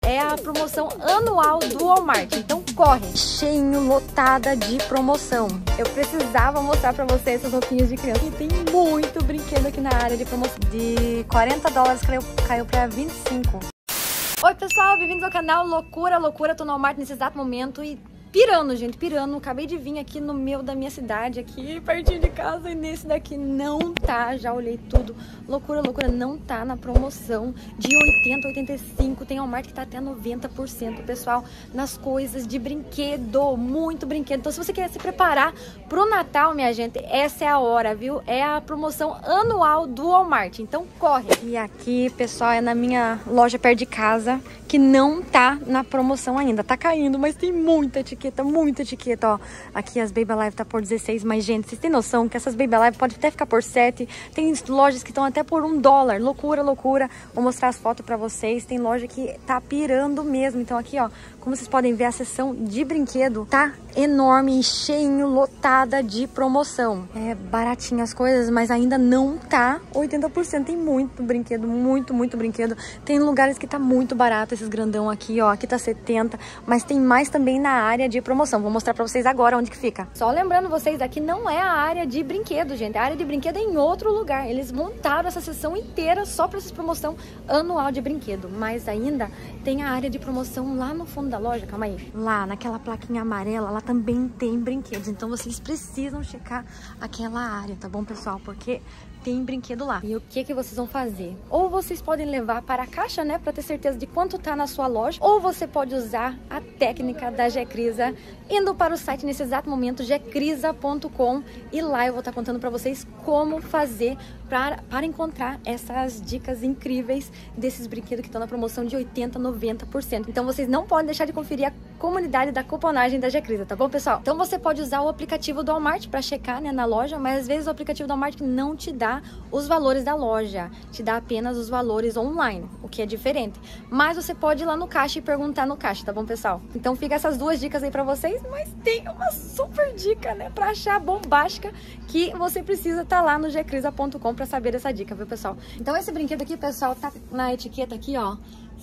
É a promoção anual do Walmart, então corre! Cheinho, lotada de promoção. Eu precisava mostrar pra vocês essas roupinhas de criança. E tem muito brinquedo aqui na área de promoção. De $40 caiu pra 25. Oi pessoal, bem-vindos ao canal Loucura Loucura. Tô no Walmart nesse exato momento e pirando, gente, pirando. Acabei de vir aqui no meio da minha cidade, aqui pertinho de casa, e nesse daqui não tá, já olhei tudo. Loucura Loucura não tá na promoção de 80, 85, tem Walmart que tá até 90%, pessoal, nas coisas de brinquedo, muito brinquedo. Então se você quer se preparar pro Natal, minha gente, essa é a hora, viu? É a promoção anual do Walmart, então corre! E aqui, pessoal, é na minha loja perto de casa, que não tá na promoção ainda, tá caindo, mas tem muita etiqueta, ó. Aqui as Baby Alive tá por 16, mas gente, vocês têm noção que essas Baby Alive podem até ficar por 7, tem lojas que estão até por $1, loucura, loucura. Vou mostrar as fotos pra vocês, tem loja que tá pirando mesmo. Então aqui, ó, como vocês podem ver, a seção de brinquedo tá enorme e cheinho, lotada de promoção. É baratinho as coisas, mas ainda não tá 80%, tem muito brinquedo, muito brinquedo. Tem lugares que tá muito barato, esses grandão aqui, ó, aqui tá 70, mas tem mais também na área de promoção. Vou mostrar pra vocês agora onde que fica. Só lembrando vocês, aqui não é a área de brinquedo, gente. A área de brinquedo é em outro lugar. Eles montaram essa seção inteira só pra essa promoção anual de brinquedo. Mas ainda tem a área de promoção lá no fundo da loja, calma aí. Lá, naquela plaquinha amarela, lá também tem brinquedos. Então vocês precisam checar aquela área, tá bom, pessoal? Porque tem brinquedo lá. E o que vocês vão fazer? Ou vocês podem levar para a caixa, né, para ter certeza de quanto tá na sua loja, ou você pode usar a técnica da Gecrisa, indo para o site nesse exato momento, gecrisa.com, e lá eu vou estar contando para vocês como fazer para encontrar essas dicas incríveis desses brinquedos que estão na promoção de 80, 90%. Então vocês não podem deixar de conferir a comunidade da cuponagem da Gecrisa, tá bom, pessoal? Então você pode usar o aplicativo do Walmart para checar, né, na loja, mas às vezes o aplicativo do Walmart não te dá os valores da loja, te dá apenas os valores online, o que é diferente. Mas você pode ir lá no caixa e perguntar no caixa, tá bom, pessoal? Então fica essas duas dicas aí pra vocês, mas tem uma super dica, né, pra achar bombástica, que você precisa estar lá no gecrisa.com pra saber dessa dica, viu, pessoal? Então esse brinquedo aqui, pessoal, tá na etiqueta aqui, ó,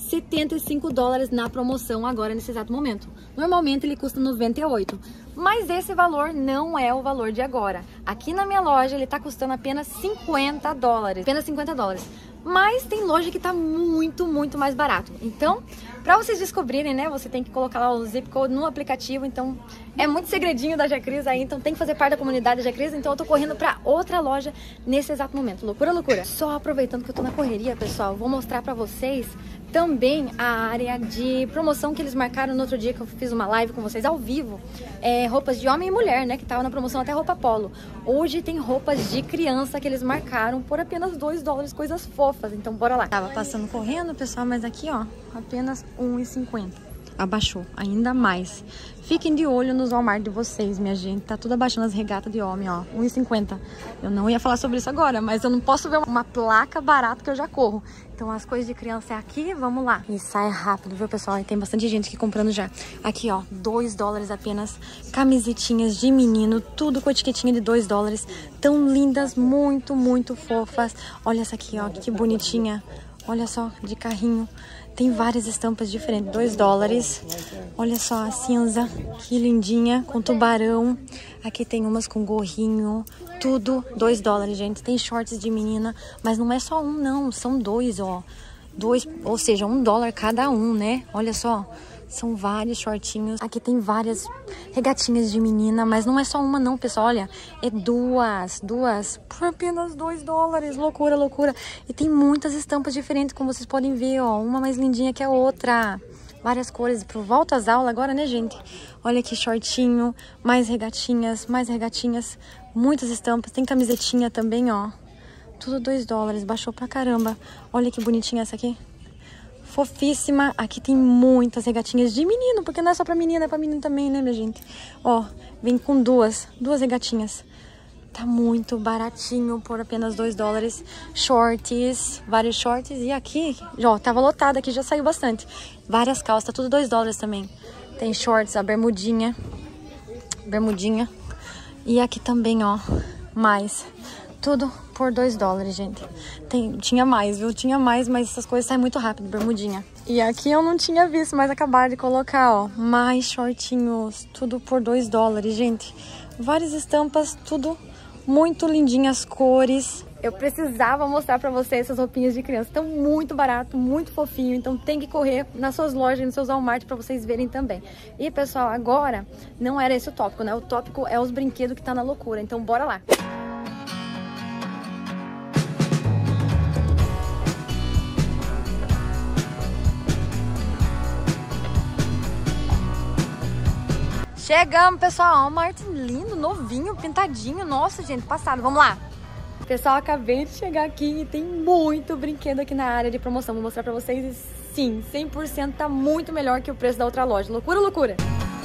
$75 na promoção agora nesse exato momento. Normalmente ele custa 98, mas esse valor não é o valor de agora. Aqui na minha loja ele tá custando apenas $50, apenas $50. Mas tem loja que tá muito mais barato. Então, pra vocês descobrirem, né, você tem que colocar lá o zip code no aplicativo. Então, é muito segredinho da Gecrisa aí, então tem que fazer parte da comunidade da Gecrisa. Então eu tô correndo pra outra loja nesse exato momento. Loucura, loucura. Só aproveitando que eu tô na correria, pessoal, vou mostrar pra vocês também a área de promoção que eles marcaram no outro dia que eu fiz uma live com vocês ao vivo. Roupas de homem e mulher, né, que tava na promoção até roupa polo. Hoje tem roupas de criança que eles marcaram por apenas $2, coisas fofas. Então bora lá. Tava passando correndo, pessoal, mas aqui, ó, apenas R$1,50. Abaixou ainda mais. Fiquem de olho nos Walmart de vocês, minha gente. Tá tudo abaixando as regatas de homem, ó. R$1,50. Eu não ia falar sobre isso agora, mas eu não posso ver uma placa barata que eu já corro. Então as coisas de criança é aqui, vamos lá. E sai rápido, viu, pessoal? E tem bastante gente aqui comprando já. Aqui, ó, $2 apenas. Camisetinhas de menino, tudo com etiquetinha de $2. Tão lindas, muito fofas. Olha essa aqui, ó, que bonitinha. Olha só, de carrinho. Tem várias estampas diferentes, $2. Olha só a cinza, que lindinha, com tubarão. Aqui tem umas com gorrinho, tudo $2, gente. Tem shorts de menina, mas não é só um, não, são dois, ó. Dois, ou seja, $1 cada um, né? Olha só, são vários shortinhos. Aqui tem várias regatinhas de menina, mas não é só uma não, pessoal. Olha, é duas por apenas $2. Loucura, loucura. E tem muitas estampas diferentes, como vocês podem ver, ó. Uma mais lindinha que a outra. Várias cores. Por volta às aulas agora, né, gente? Olha que shortinho, mais regatinhas. Muitas estampas. Tem camisetinha também, ó. Tudo $2. Baixou pra caramba. Olha que bonitinha essa aqui. Fofíssima. Aqui tem muitas regatinhas de menino, porque não é só pra menina, é pra menino também, né, minha gente? Ó, vem com duas regatinhas. Tá muito baratinho, por apenas $2. Shorts, vários shorts. E aqui, ó, tava lotado aqui, já saiu bastante. Várias calças, tá tudo $2 também. Tem shorts, a bermudinha. E aqui também, ó, mais Tudo por 2 dólares, gente. Tinha mais, viu? Tinha mais, mas essas coisas saem muito rápido, bermudinha. E aqui eu não tinha visto, mas acabaram de colocar, ó. Mais shortinhos, tudo por 2 dólares, gente. Várias estampas, tudo muito lindinhas, cores. Eu precisava mostrar pra vocês essas roupinhas de criança. Estão muito barato, muito fofinho. Então tem que correr nas suas lojas, nos seus Walmart pra vocês verem também. E pessoal, agora não era esse o tópico, né? O tópico é os brinquedos que tá na loucura. Então bora lá. Chegamos, pessoal. Ó, um Martin lindo, novinho, pintadinho. Nossa, gente, passado. Vamos lá. Pessoal, acabei de chegar aqui e tem muito brinquedo aqui na área de promoção. Vou mostrar pra vocês e sim, 100% tá muito melhor que o preço da outra loja. Loucura, loucura!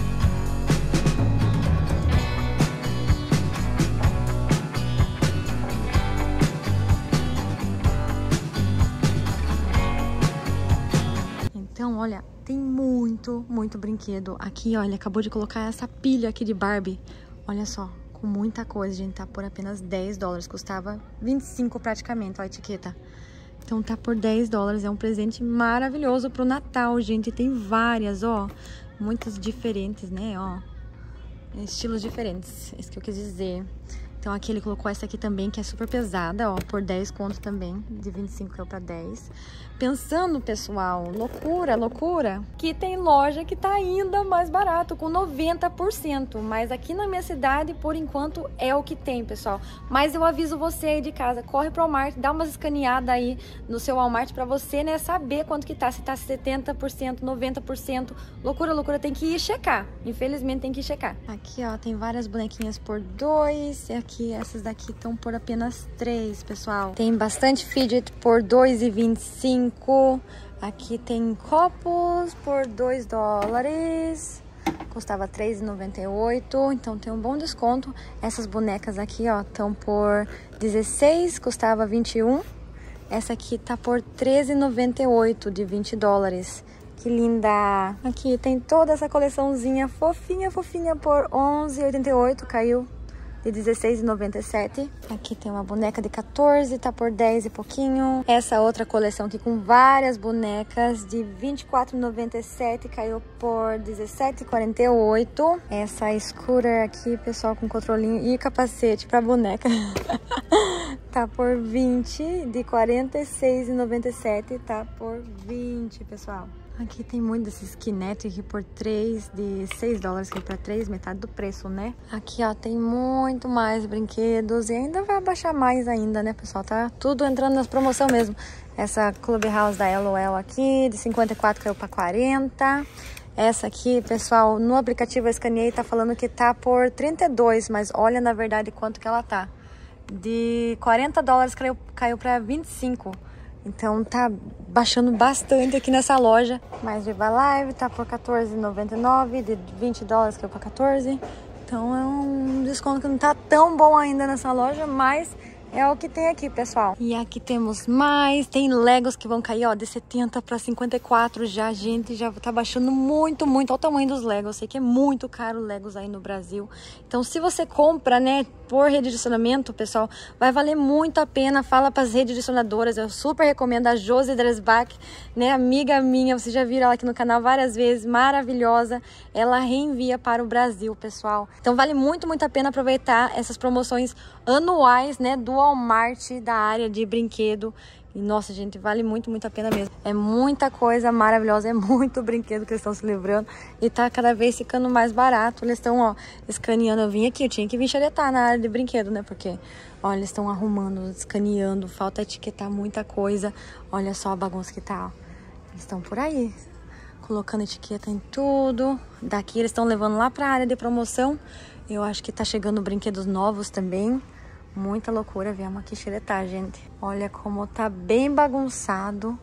Então, olha, tem muito brinquedo. Aqui, ó, ele acabou de colocar essa pilha aqui de Barbie. Olha só. Com muita coisa, gente, tá por apenas 10 dólares, custava 25 praticamente, ó, a etiqueta. Então tá por 10 dólares, é um presente maravilhoso pro Natal, gente, tem várias, ó, muitas diferentes, né, ó, estilos diferentes, é isso que eu quis dizer. Então aqui ele colocou essa aqui também, que é super pesada, ó, por 10 conto também, de 25 caiu pra 10. Pensando, pessoal, loucura, loucura, que tem loja que tá ainda mais barato, com 90%. Mas aqui na minha cidade, por enquanto, é o que tem, pessoal. Mas eu aviso você aí de casa, corre pro Walmart, dá umas escaneadas aí no seu Walmart pra você, né, saber quanto que tá, se tá 70%, 90%. Loucura, loucura, tem que ir checar. Infelizmente tem que ir checar. Aqui, ó, tem várias bonequinhas por 2, e aqui, essas daqui estão por apenas 3, pessoal. Tem bastante fidget por 2,25. Aqui tem copos por 2 dólares, custava 3,98, então tem um bom desconto. Essas bonecas aqui, ó, estão por 16, custava 21. Essa aqui tá por 13,98 de 20 dólares. Que linda! Aqui tem toda essa coleçãozinha fofinha, fofinha por 11,88, caiu de 16,97. Aqui tem uma boneca de 14, tá por 10 e pouquinho. Essa outra coleção aqui com várias bonecas de 24,97, caiu por 17,48. Essa scooter aqui, pessoal, com controlinho e capacete pra boneca. Tá por 20, de 46,97, tá por 20, pessoal. Aqui tem muito desses Kinetic por 3, de 6 dólares, que é pra 3, metade do preço, né? Aqui, ó, tem muito mais brinquedos e ainda vai baixar mais ainda, né, pessoal? Tá tudo entrando nas promoções mesmo. Essa Clubhouse da LOL aqui, de 54 caiu pra 40. Essa aqui, pessoal, no aplicativo eu escaneei, tá falando que tá por 32, mas olha, na verdade, quanto que ela tá. De 40 dólares caiu pra 25. Então tá baixando bastante aqui nessa loja. Mas Viva Live tá por 14,99, de 20 dólares caiu pra 14. Então é um desconto que não tá tão bom ainda nessa loja, mas é o que tem aqui, pessoal. E aqui temos mais, tem Legos que vão cair, ó, de 70 para 54 já, gente, já tá baixando muito. Olha o tamanho dos Legos, eu sei que é muito caro Legos aí no Brasil. Então, se você compra, né, por redirecionamento, pessoal, vai valer muito a pena. Fala para as redirecionadoras, eu super recomendo a Josi Dresbach, né, amiga minha, vocês já viram ela aqui no canal várias vezes, maravilhosa. Ela reenvia para o Brasil, pessoal. Então, vale muito a pena aproveitar essas promoções anuais, né, do Walmart, da área de brinquedo. E nossa, gente, vale muito a pena mesmo. É muita coisa maravilhosa, é muito brinquedo que eles estão se livrando e tá cada vez ficando mais barato. Eles estão, ó, escaneando. Eu vim aqui, eu tinha que vir xeretar na área de brinquedo, né? Porque, ó, eles estão arrumando, escaneando, falta etiquetar muita coisa. Olha só a bagunça que tá, ó. Eles estão por aí, colocando etiqueta em tudo. Daqui eles estão levando lá pra área de promoção. Eu acho que tá chegando brinquedos novos também. Muita loucura, viemos aqui xeretar, gente. Olha como tá bem bagunçado.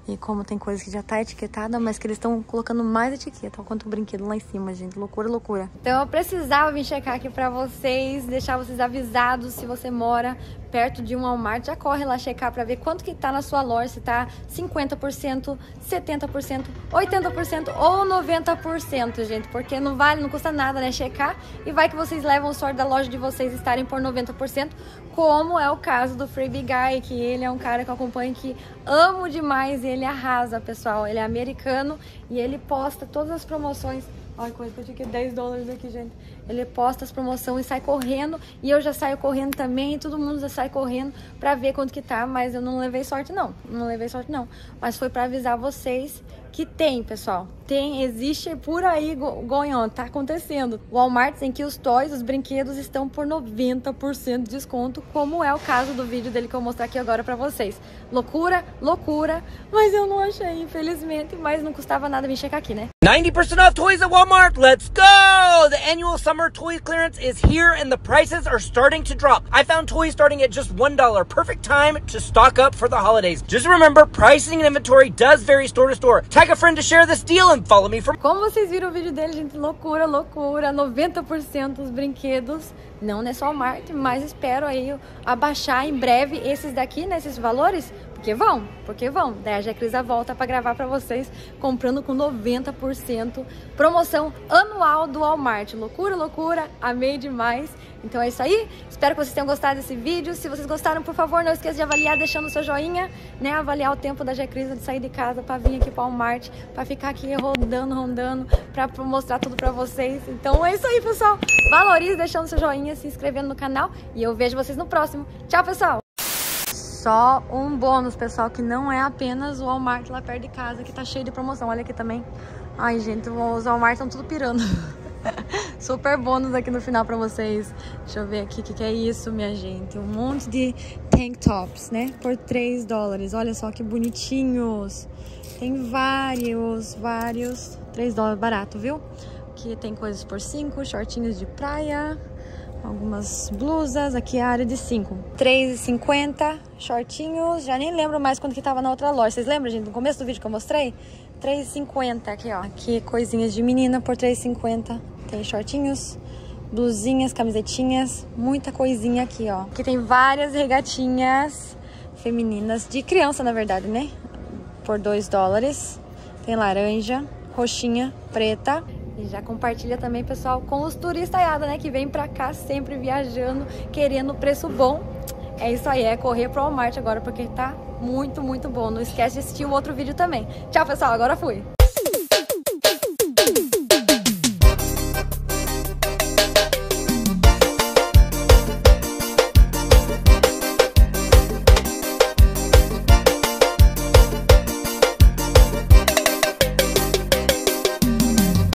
E como tem coisa que já tá etiquetada, mas que eles estão colocando mais etiqueta, quanto o brinquedo lá em cima, gente. Loucura, loucura. Então eu precisava vir checar aqui pra vocês, deixar vocês avisados. Se você mora perto de um Walmart, já corre lá checar pra ver quanto que tá na sua loja, se tá 50%, 70%, 80% ou 90%, gente. Porque não vale, não custa nada, né, checar. E vai que vocês levam sorte da loja de vocês estarem por 90%, como é o caso do Freebie Guy, que ele é um cara que eu acompanho, que amo demais, e ele arrasa, pessoal. Ele é americano e ele posta todas as promoções. Olha, coisa que eu tinha que $10 aqui, gente. Ele posta as promoções e sai correndo. E eu já saio correndo também. E todo mundo já sai correndo pra ver quanto que tá. Mas eu não levei sorte, não. Não levei sorte, não. Mas foi pra avisar vocês que tem, pessoal. Tem, existe por aí going on. Tá acontecendo. Walmart em que os toys, os brinquedos estão por 90% de desconto. Como é o caso do vídeo dele que eu vou mostrar aqui agora pra vocês. Loucura, loucura. Mas eu não achei, infelizmente. Mas não custava nada vir checar aqui, né? 90% off toys at Walmart. Let's go! The annual summer toy clearance is here and the prices are starting to drop. I found toys starting at just $1. Perfect time to stock up for the holidays. Just remember, pricing and inventory does vary store to store. Tag a friend to share this deal and follow me for... Como vocês viram o vídeo dele, gente, loucura, loucura. 90% dos brinquedos, não é só Walmart, mas espero aí abaixar em breve esses daqui, né, esses valores. Porque vão. Daí a Jacrisa volta pra gravar pra vocês, comprando com 90%. Promoção anual do Walmart. Loucura, loucura. Amei demais. Então é isso aí. Espero que vocês tenham gostado desse vídeo. Se vocês gostaram, por favor, não esqueça de avaliar, deixando o seu joinha, né? Avaliar o tempo da Jacrisa de sair de casa pra vir aqui pro Walmart, pra ficar aqui rondando, pra mostrar tudo pra vocês. Então é isso aí, pessoal. Valorize, deixando o seu joinha, se inscrevendo no canal. E eu vejo vocês no próximo. Tchau, pessoal! Só um bônus, pessoal, que não é apenas o Walmart lá perto de casa, que tá cheio de promoção. Olha aqui também. Ai, gente, os Walmart estão tudo pirando. Super bônus aqui no final pra vocês. Deixa eu ver aqui o que é isso, minha gente. Um monte de tank tops, né? Por $3. Olha só que bonitinhos. Tem vários. $3, barato, viu? Aqui tem coisas por 5, shortinhos de praia. Algumas blusas, aqui é a área de 5. R$3,50, shortinhos. Já nem lembro mais quando que tava na outra loja. Vocês lembram, gente, no começo do vídeo que eu mostrei? R$3,50 aqui, ó. Aqui coisinhas de menina por R$3,50. Tem shortinhos, blusinhas, camisetinhas, muita coisinha aqui, ó. Aqui tem várias regatinhas femininas, de criança, na verdade, né? Por $2. Tem laranja, roxinha, preta. E já compartilha também, pessoal, com os turistaiada, né? Que vem pra cá sempre viajando, querendo preço bom. É isso aí, é correr pro Walmart agora, porque tá muito, muito bom. Não esquece de assistir o outro vídeo também. Tchau, pessoal, agora fui!